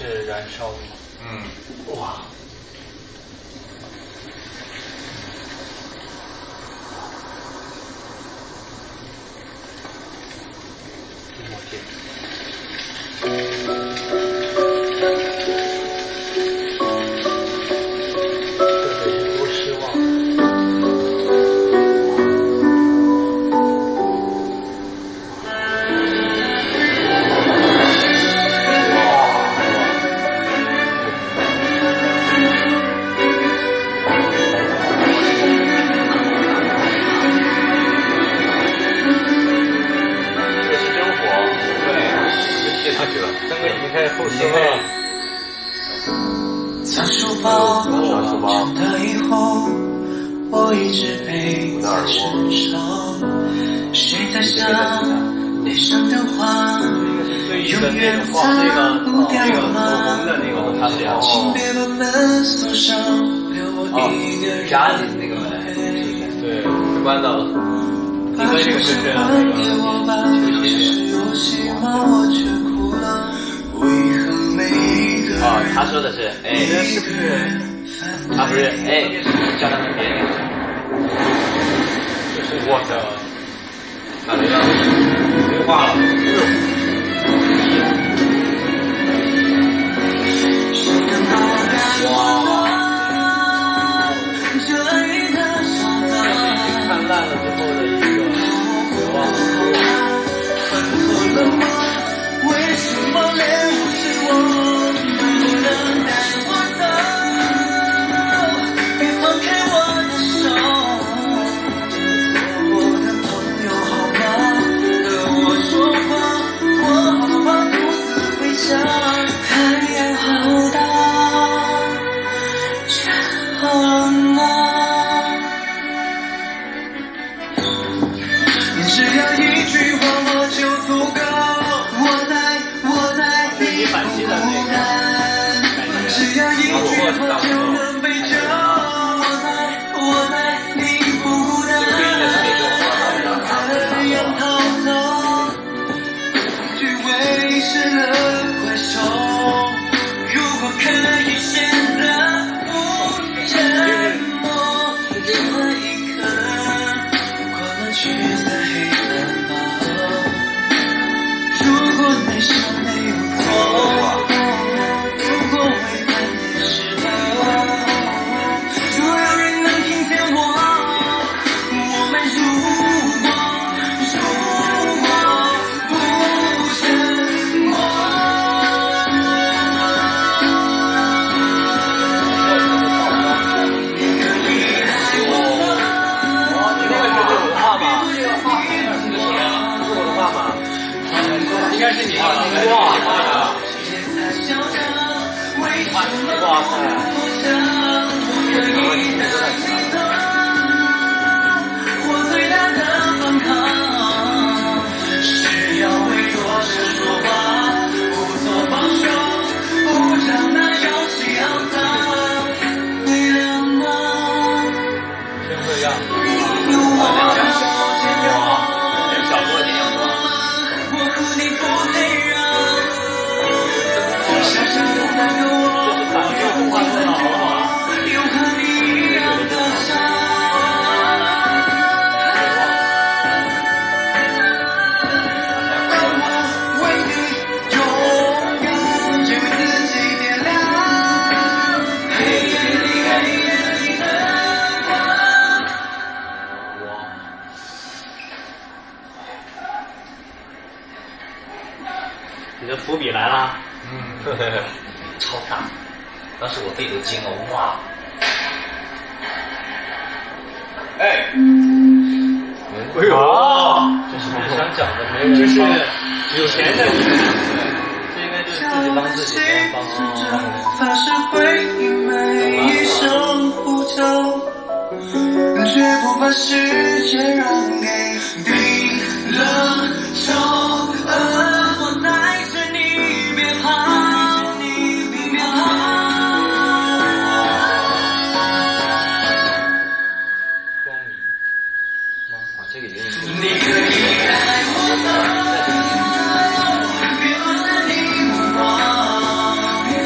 是燃烧的吗？ 嗯。 哇。我天。这得是多失望。三哥已经开始后期了。 将书包长大以后，我一直背在身上。谁在想悲伤的话，永远擦不掉吗？请别把门锁上，留我一个人。 家里那个门，对，是关到了。 把钥匙还给我吧，是游戏吗？我却哭了。为何每一个人他说的是哎，是不是？他不是哎，叫他们别那个。 就是我的， 哪里了？没话了。哇！看烂了之后的一个绝望。 犯错了吗？为什么连我是我都不能带我走？别放开我的手，做我的朋友好吗？和我说话，我好怕独自回家。太阳好大，却好冷啊！你只要一句话我就足够，我在你不孤单，只要一句话就能被救，我在你不孤单，怎样逃走？只为是了怪兽，如果可以选择不沉默，这一刻关了橘色黑的猫。如果内伤没有错，如果违反的时候，若有人能听见我们如果不沉默。 应该是你哇！哇塞！ 我最大的反抗是要为弱势说话，不做帮手，不让那游戏肮脏。为了吗？ 真会让。 有我。 连小多这样说。 我和你不配让，想象有那个我，有和你一样的伤。为你勇敢，只为自己点亮黑夜里的光。 你的伏笔来了。 超大，当时我自己都惊了，哇！哎， 哎呦，这是不是想讲的？没人这是有钱的女人，这应该就是自己帮自己帮。 发誓回应每一声呼救，绝不把世界让给冰冷手。我在这里，别怕，别怕。 光明吗？ 啊，这个有点。 你可以带我走，别忘了你我，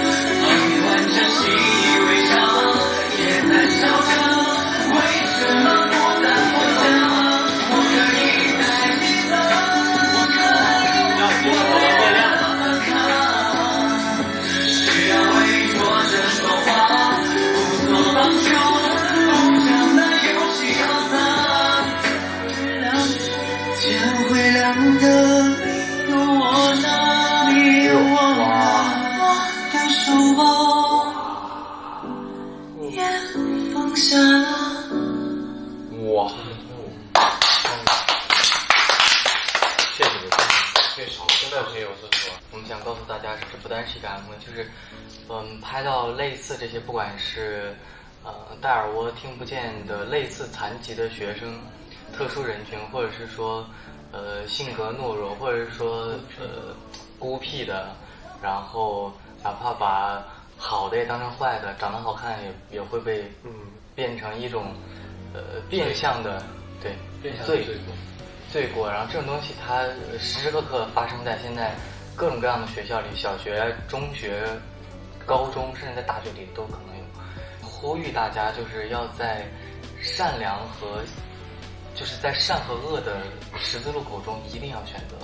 确实，真的是有说实话。 我们想告诉大家，这不单是一个 MV，就是拍到类似这些，不管是戴耳蜗听不见的类似残疾的学生、特殊人群，或者是说性格懦弱，或者是说孤僻的，然后哪怕把好的也当成坏的，长得好看也会被变成一种变相的对变相罪过。然后这种东西它时时刻刻发生在现在各种各样的学校里，小学、中学、高中，甚至在大学里都可能有。呼吁大家就是要在善良和就是在善和恶的十字路口中一定要选择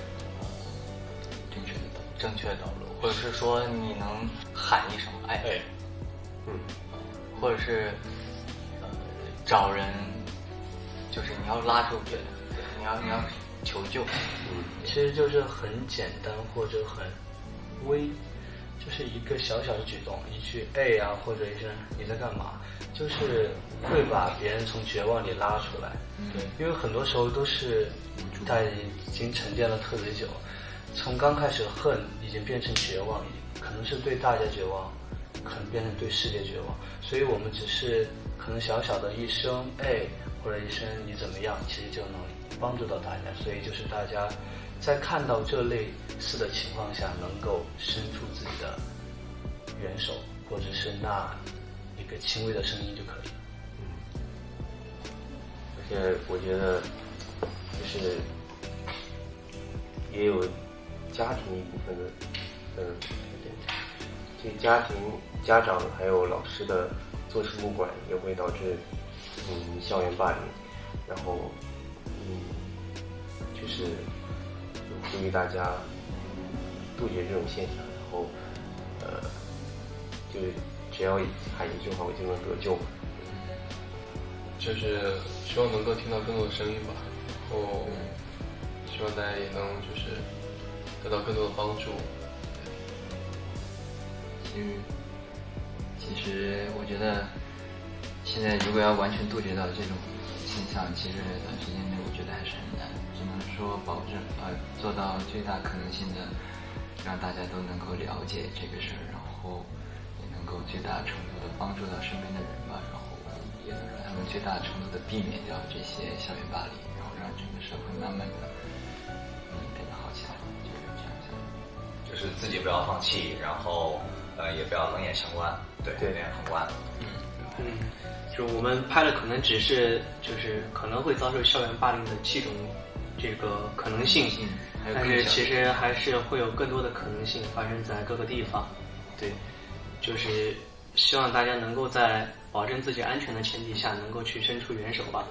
正确的道路，或者是说你能喊一声哎，或者是找人，就是你要拉住别人，你要求救。 其实就是很简单或者很微，就是一个小小的举动，一句哎呀，或者一声你在干嘛，就是会把别人从绝望里拉出来。对，因为很多时候都是大家已经沉淀了特别久，从刚开始恨已经变成绝望，可能是对大家绝望，可能变成对世界绝望，所以我们只是可能小小的一声哎或者一声你怎么样，其实就能帮助到大家。所以就是大家在看到这类似的情况下，能够伸出自己的援手，或者是那一个轻微的声音就可以。 而且我觉得就是也有家庭一部分的这家庭、家长还有老师的坐视不管，也会导致校园霸凌。然后就是呼吁大家杜绝这种现象，然后就是只要喊一句话，我就能得救。 就是希望能够听到更多的声音吧，然后希望大家也能就是得到更多的帮助。 其实我觉得现在如果要完全杜绝到这种现象，其实短时间内我觉得还是很难，只能说保证做到最大可能性的让大家都能够了解这个事儿，然后也能够最大程度的帮助到身边的人吧，然后也能让他们最大程度的避免掉这些校园霸凌，然后让整个社会慢慢的变得好起来，就是这样想。 就是自己不要放弃，然后也不要冷眼相观，对，冷眼旁观。 就我们拍的可能只是就是可能会遭受校园霸凌的几种这个可能性，但是其实还是会有更多的可能性发生在各个地方。对，就是希望大家能够在保证自己安全的前提下，能够去伸出援手吧。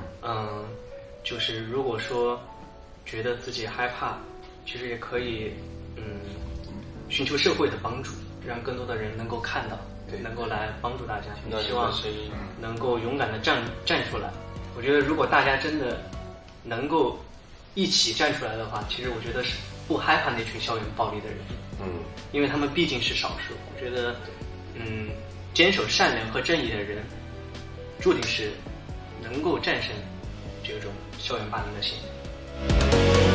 就是如果说觉得自己害怕，其实也可以寻求社会的帮助，让更多的人能够看到，能够来帮助大家。希望能够勇敢的站出来。我觉得如果大家真的能够一起站出来的话，其实我觉得是不害怕那群校园暴力的人。因为他们毕竟是少数。我觉得坚守善良和正义的人，注定是能够战胜这种校园霸凌的现象。